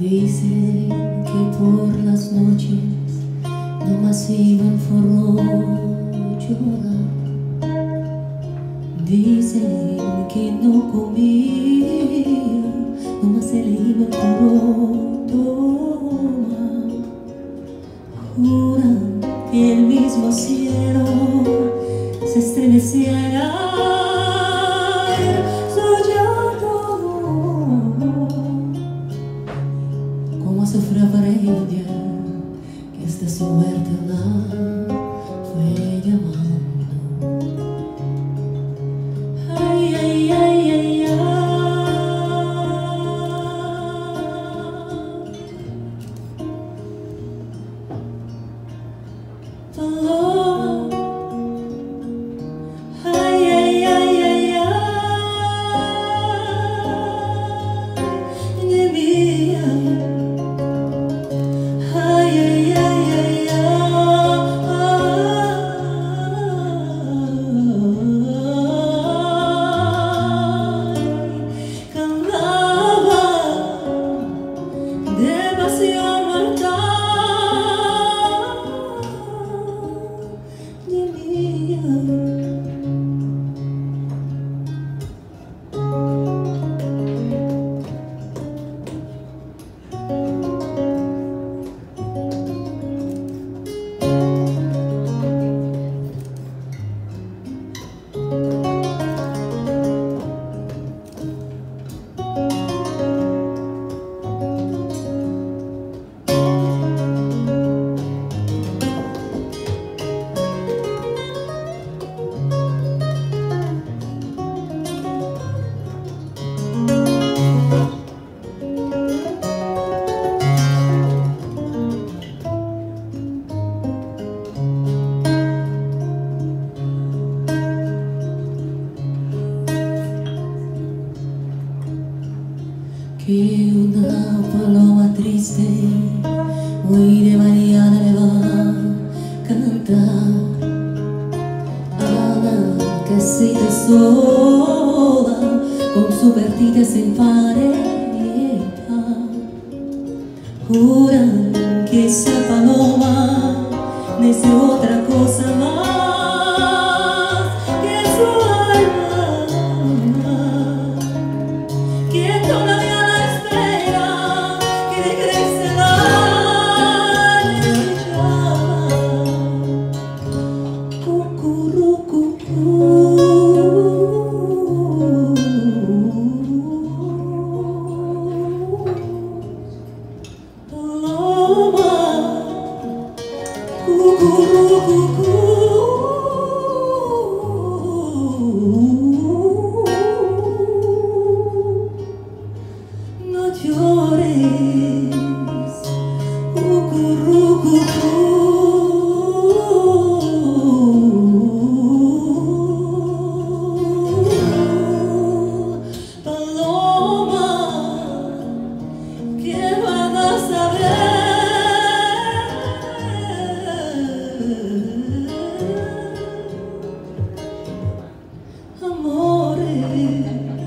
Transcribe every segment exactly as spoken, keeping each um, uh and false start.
Dicen que por las noches nomás iban forró llorar. Dicen que no comía, nomás se le iba el puro tomar. Juran que el mismo cielo se estremecía al aire soñando como sufrió para ella, que hasta su muerte la fue llamando. Ay, ay, ay, ay, ay. Paloma. Ay, ay, ay, ay, ay, de mía. Ay, ay, ay, ay, ay, cantaba de pasión mortal de mía. Que una paloma triste muy de mañana le va a cantar a la casita sola con su pertita sin pareja. Juran que esa paloma no es otra cosa más que su alma, que todavía no llores, cucurrucucú. Paloma, ¿qué van a saber? Amores,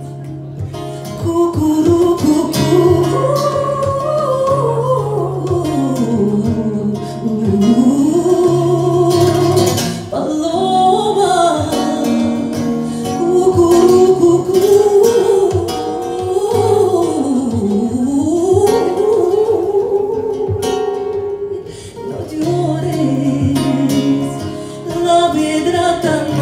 cucurrucucú. Paloma, cucurrucucú. No llores, la piedra tan